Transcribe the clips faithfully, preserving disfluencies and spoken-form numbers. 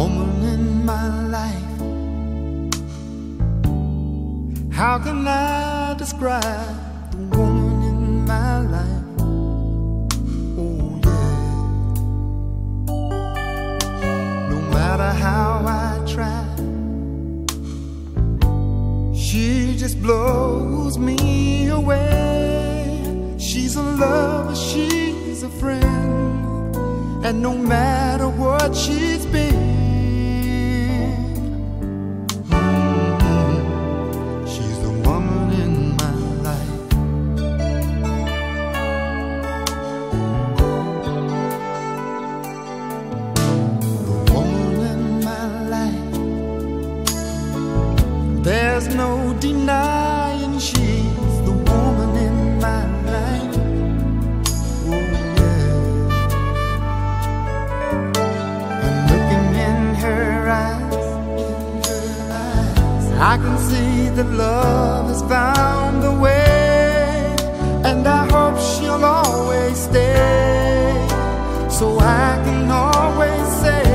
woman in my life. How can I describe the woman in my life? Oh yeah. No matter how I try, she just blows me away. She's a lover, she's a friend, and no matter what she's been, there's no denying she's the woman in my life. Oh yeah. And looking in her eyes, in her eyes, I can see that love has found a way, and I hope she'll always stay, so I can always say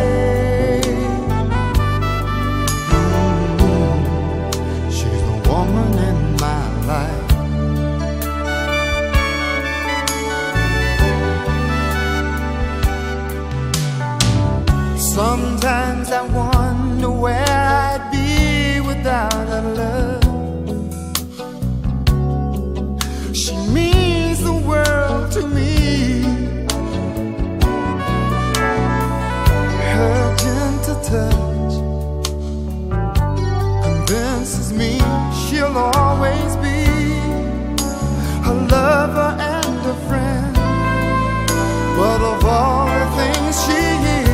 sometimes I wonder where I'd be without her love. She means the world to me. Her gentle touch convinces me she'll always be a lover and a friend. But of all the things she is,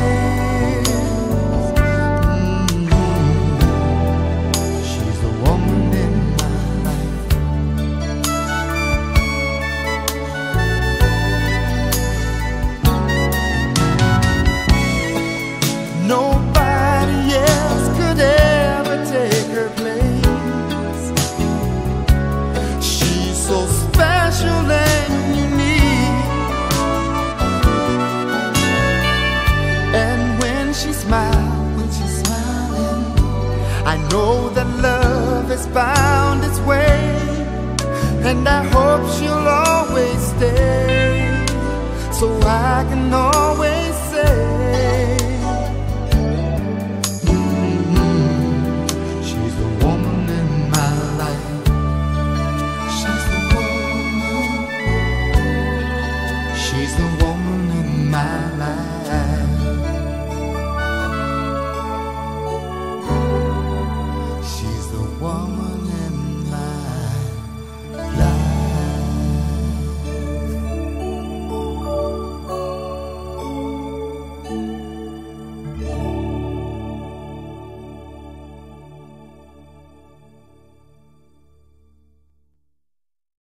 nobody else could ever take her place. She's so special and unique, and when she smiles, when she's smiling, I know that love has found its way, and I hope she'll always stay, so I can know